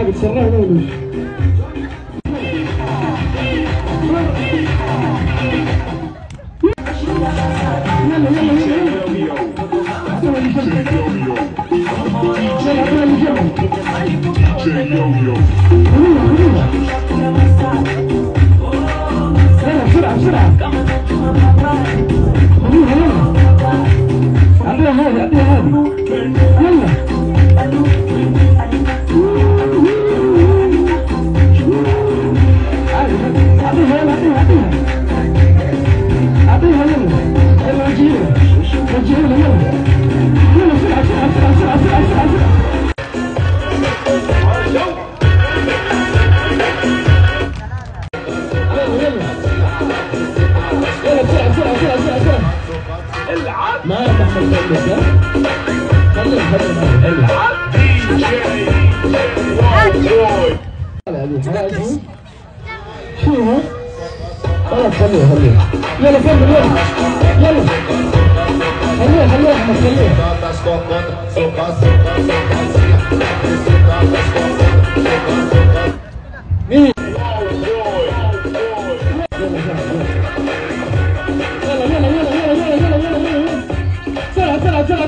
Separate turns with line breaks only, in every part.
تسرعوا نقولوا بسرعة بسرعة اعطيها هذه اعطيها هذه يلا اعطيها يلا اعطيها اعطيها يلا يلا وجهيها وجهيها يلا يلا بسرعة بسرعة بسرعة بسرعة بسرعة بسرعة ما تحمل قلبك خليه العب دي جي شو هو؟ خلاص خليه يلا كمل يلا خليه احمد خليه مين؟ يلا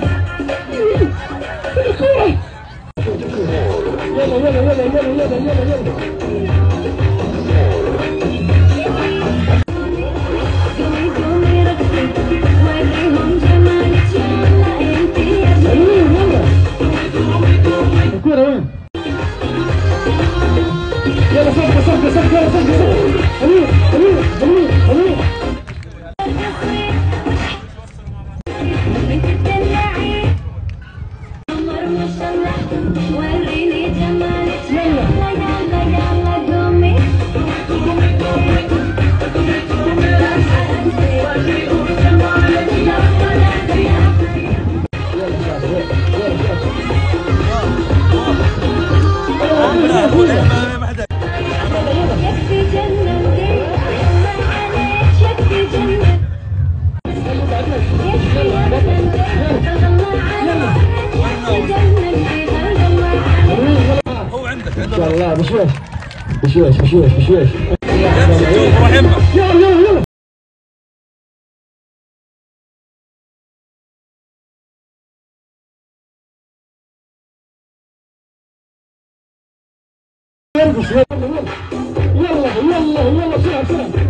الله بشويش يلا يلا بسرعة